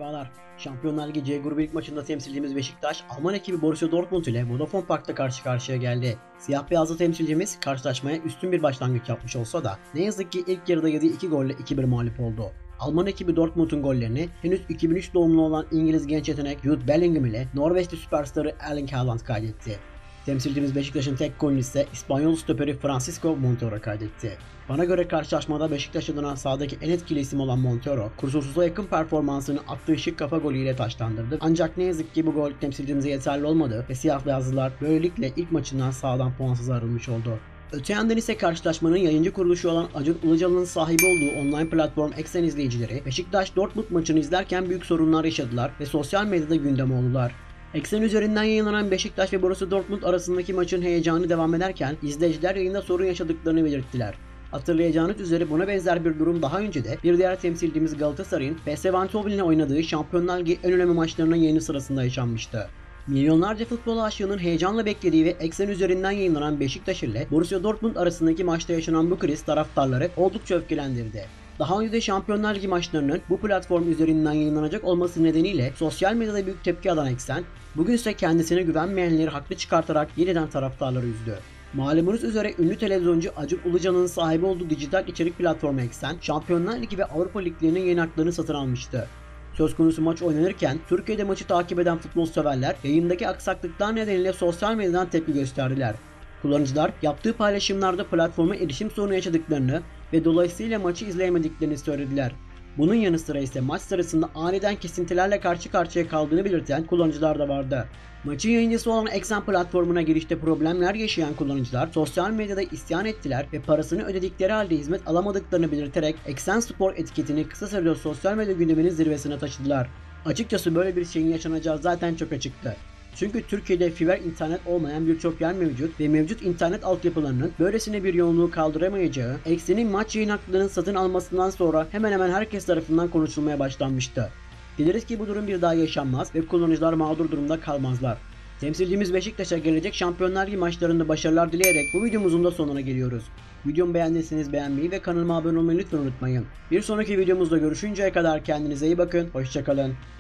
Merhabalar. Şampiyonlar Ligi C grubu ilk maçında temsilcimiz Beşiktaş, Alman ekibi Borussia Dortmund ile Vodafone Park'ta karşı karşıya geldi. Siyah beyazlı temsilcimiz karşılaşmaya üstün bir başlangıç yapmış olsa da ne yazık ki ilk yarıda yediği 2 golle 2-1 mağlup oldu. Alman ekibi Dortmund'un gollerini henüz 2003 doğumlu olan İngiliz genç yetenek Jude Bellingham ile Norveçli süperstarı Erling Haaland kaydetti. Temsilcimiz Beşiktaş'ın tek golünü ise İspanyol stoperi Francisco Montero kaydetti. Bana göre karşılaşmada Beşiktaş adına sahadaki en etkili isim olan Montero, kusursuza yakın performansını attığı şık kafa golüyle taçlandırdı. Ancak ne yazık ki bu gol temsilcimize yeterli olmadı ve siyah beyazlılar böylelikle ilk maçından sahadan puansız ayrılmış oldu. Öte yandan ise karşılaşmanın yayıncı kuruluşu olan Acun Ilıcalı'nın sahibi olduğu online platform Eksen izleyicileri Beşiktaş Dortmund maçını izlerken büyük sorunlar yaşadılar ve sosyal medyada gündem oldular. Eksen üzerinden yayınlanan Beşiktaş ve Borussia Dortmund arasındaki maçın heyecanı devam ederken izleyiciler yayında sorun yaşadıklarını belirttiler. Hatırlayacağınız üzere buna benzer bir durum daha önce de bir diğer temsilcimiz Galatasaray'ın PSV Eindhoven ile oynadığı Şampiyonlar Ligi en önemli maçlarının yayını sırasında yaşanmıştı. Milyonlarca futbol aşığının heyecanla beklediği ve Eksen üzerinden yayınlanan Beşiktaş ile Borussia Dortmund arasındaki maçta yaşanan bu kriz taraftarları oldukça öfkelendirdi. Daha önce de Şampiyonlar Ligi maçlarının bu platform üzerinden yayınlanacak olması nedeniyle sosyal medyada büyük tepki alan Eksen, bugünse kendisine güvenmeyenleri haklı çıkartarak yeniden taraftarları üzdü. Malumunuz üzere ünlü televizyoncu Acun Ilıcalı'nın sahibi olduğu dijital içerik platformu Eksen, Şampiyonlar Ligi ve Avrupa Liglerinin yayın haklarını satın almıştı. Söz konusu maç oynanırken Türkiye'de maçı takip eden futbol severler yayındaki aksaklıklar nedeniyle sosyal medyadan tepki gösterdiler. Kullanıcılar yaptığı paylaşımlarda platforma erişim sorunu yaşadıklarını ve dolayısıyla maçı izleyemediklerini söylediler. Bunun yanı sıra ise maç sırasında aniden kesintilerle karşı karşıya kaldığını belirten kullanıcılar da vardı. Maçın yayıncısı olan Eksen platformuna girişte problemler yaşayan kullanıcılar sosyal medyada isyan ettiler ve parasını ödedikleri halde hizmet alamadıklarını belirterek Eksen Spor etiketini kısa sürede sosyal medya gündeminin zirvesine taşıdılar. Açıkçası böyle bir şeyin yaşanacağı zaten çok açıktı. Çünkü Türkiye'de fiber internet olmayan birçok yer mevcut ve mevcut internet altyapılarının böylesine bir yoğunluğu kaldıramayacağı, Eksen'in maç yayın haklarının satın almasından sonra hemen hemen herkes tarafından konuşulmaya başlanmıştı. Dileriz ki bu durum bir daha yaşanmaz ve kullanıcılar mağdur durumda kalmazlar. Temsilcimiz Beşiktaş'a gelecek Şampiyonlar Ligi maçlarında başarılar dileyerek bu videomuzun da sonuna geliyoruz. Videomu beğendiyseniz beğenmeyi ve kanalıma abone olmayı lütfen unutmayın. Bir sonraki videomuzda görüşünceye kadar kendinize iyi bakın, hoşça kalın.